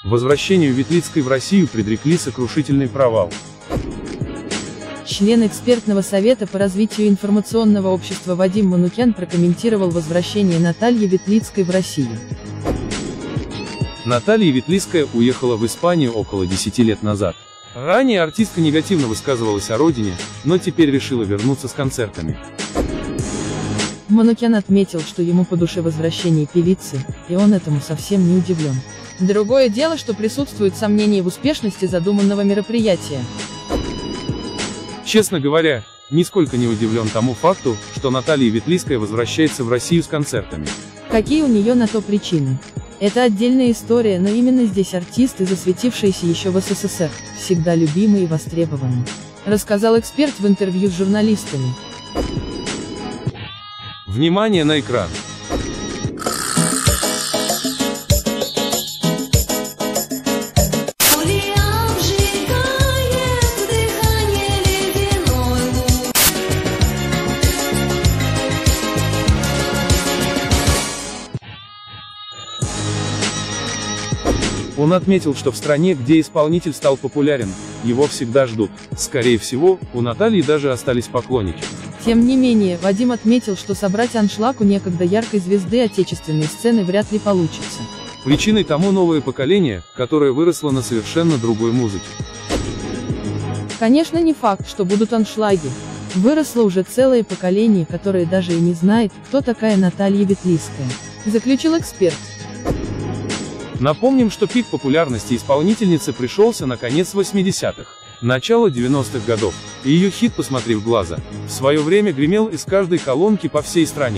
Возвращению Ветлицкой в Россию предрекли сокрушительный провал. Член экспертного совета по развитию информационного общества Вадим Манукян прокомментировал возвращение Натальи Ветлицкой в Россию. Наталья Ветлицкая уехала в Испанию около 10 лет назад. Ранее артистка негативно высказывалась о родине, но теперь решила вернуться с концертами. Манукян отметил, что ему по душе возвращение певицы, и он этому совсем не удивлен. Другое дело, что присутствуют сомнения в успешности задуманного мероприятия. Честно говоря, нисколько не удивлен тому факту, что Наталья Ветлицкая возвращается в Россию с концертами. Какие у нее на то причины? Это отдельная история, но именно здесь артисты, засветившиеся еще в СССР, всегда любимы и востребованы, рассказал эксперт в интервью с журналистами. Внимание на экран! Он отметил, что в стране, где исполнитель стал популярен, его всегда ждут. Скорее всего, у Натальи даже остались поклонники. Тем не менее, Вадим отметил, что собрать аншлаг у некогда яркой звезды отечественной сцены вряд ли получится. Причиной тому новое поколение, которое выросло на совершенно другой музыке. Конечно, не факт, что будут аншлаги. Выросло уже целое поколение, которое даже и не знает, кто такая Наталья Ветлицкая, заключил эксперт. Напомним, что пик популярности исполнительницы пришелся на конец 80-х, начало 90-х годов, и ее хит «Посмотри в глаза» в свое время гремел из каждой колонки по всей стране.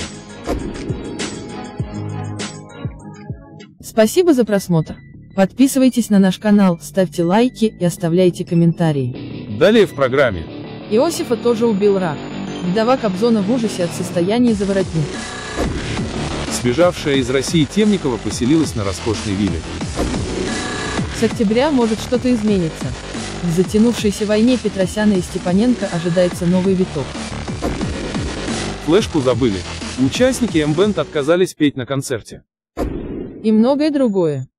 Спасибо за просмотр. Подписывайтесь на наш канал, ставьте лайки и оставляйте комментарии. Далее в программе. Иосифа тоже убил рак. Вдова Кобзона в ужасе от состояния заворотнюк. Сбежавшая из России Темникова поселилась на роскошной вилле. С октября может что-то измениться. В затянувшейся войне Петросяна и Степаненко ожидается новый виток. Флешку забыли. Участники М-бенд отказались петь на концерте. И многое другое.